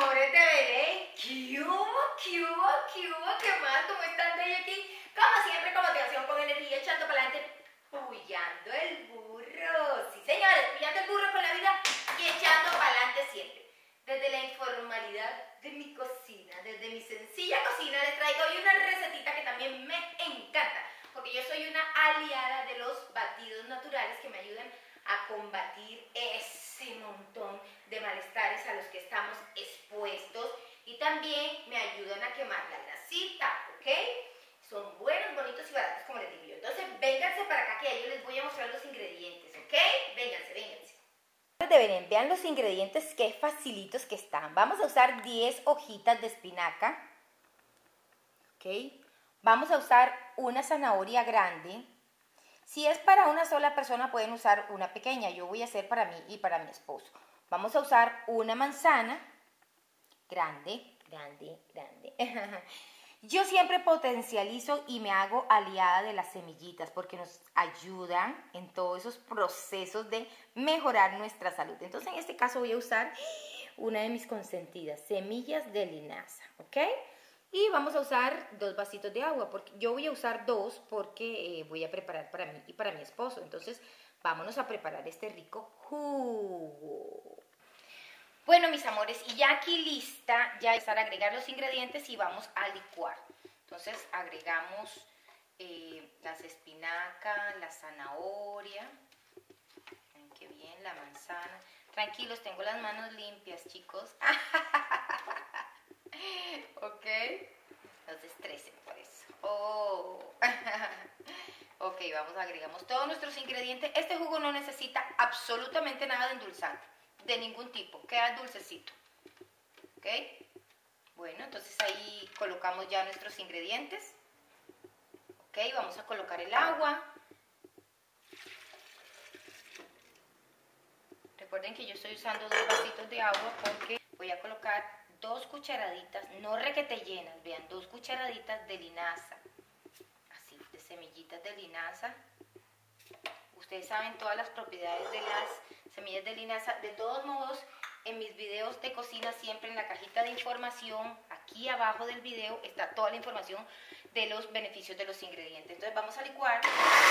amores de Belén, ¿qué hubo? ¿Qué hubo? ¿Qué hubo? ¿Qué más? ¿Cómo están de aquí? Como siempre, con motivación, con energía, echando para adelante, puyando el burro. Sí, señores, puyando el burro con la vida y echando para adelante siempre. Desde la informalidad de mi cocina, desde mi sencilla cocina, les traigo hoy una recetita que también me encanta, porque yo soy una aliada de los batidos naturales que me ayudan a combatir ese montón de malestares a los que estamos expuestos y también me ayudan a quemar la grasita, ¿ok? Son buenos, bonitos y baratos, como les digo yo. Entonces, vénganse para acá que yo les voy a mostrar los ingredientes, ¿ok? Vénganse, vénganse. Vean los ingredientes, qué facilitos que están. Vamos a usar 10 hojitas de espinaca, ¿ok? Vamos a usar una zanahoria grande. Si es para una sola persona pueden usar una pequeña, yo voy a hacer para mí y para mi esposo. Vamos a usar una manzana grande. Yo siempre potencializo y me hago aliada de las semillitas porque nos ayudan en todos esos procesos de mejorar nuestra salud. Entonces en este caso voy a usar una de mis consentidas, semillas de linaza, ¿ok? Y vamos a usar 2 vasitos de agua, porque yo voy a usar 2 porque voy a preparar para mí y para mi esposo. Entonces, vámonos a preparar este rico jugo. Bueno, mis amores, y ya aquí lista, ya empezar a agregar los ingredientes y vamos a licuar. Entonces, agregamos las espinacas, la zanahoria, ven qué bien, la manzana. Tranquilos, tengo las manos limpias, chicos. Ok, no se estresen por eso. Oh. Ok, agregamos todos nuestros ingredientes. Este jugo no necesita absolutamente nada de endulzante, de ningún tipo, queda dulcecito. Ok, bueno, entonces ahí colocamos ya nuestros ingredientes. Ok, vamos a colocar el agua. Recuerden que yo estoy usando 2 vasitos de agua porque voy a colocar 2 cucharaditas, no requete llenas, vean, 2 cucharaditas de linaza, así, de semillitas de linaza. Ustedes saben todas las propiedades de las semillas de linaza. De todos modos, en mis videos de cocina, siempre en la cajita de información, aquí abajo del video, está toda la información de los beneficios de los ingredientes. Entonces vamos a licuar.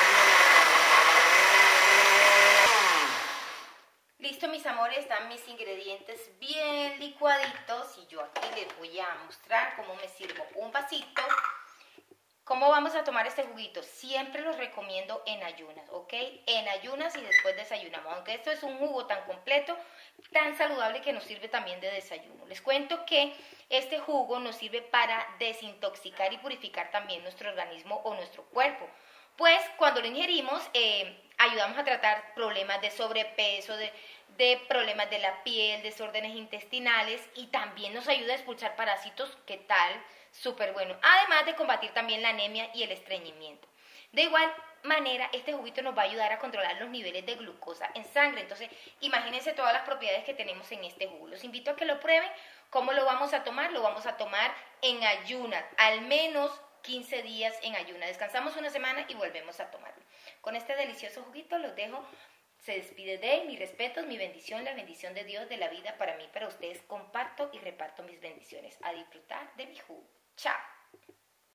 Listo, mis amores, están mis ingredientes bien licuaditos y yo aquí les voy a mostrar cómo me sirvo un vasito. ¿Cómo vamos a tomar este juguito? Siempre los recomiendo en ayunas, ¿ok? En ayunas y después desayunamos, aunque esto es un jugo tan completo, tan saludable que nos sirve también de desayuno. Les cuento que este jugo nos sirve para desintoxicar y purificar también nuestro organismo o nuestro cuerpo. Pues cuando lo ingerimos, ayudamos a tratar problemas de sobrepeso, de problemas de la piel, desórdenes intestinales y también nos ayuda a expulsar parásitos. ¿Qué tal? Súper bueno. Además de combatir también la anemia y el estreñimiento. De igual manera, este juguito nos va a ayudar a controlar los niveles de glucosa en sangre. Entonces, imagínense todas las propiedades que tenemos en este jugo. Los invito a que lo prueben. ¿Cómo lo vamos a tomar? Lo vamos a tomar en ayunas, al menos 15 días en ayunas. Descansamos una semana y volvemos a tomarlo. Con este delicioso juguito los dejo. Se despide de él, mis respetos, mi bendición, la bendición de Dios, de la vida para mí, para ustedes. Comparto y reparto mis bendiciones. A disfrutar de mi jugo. Chao.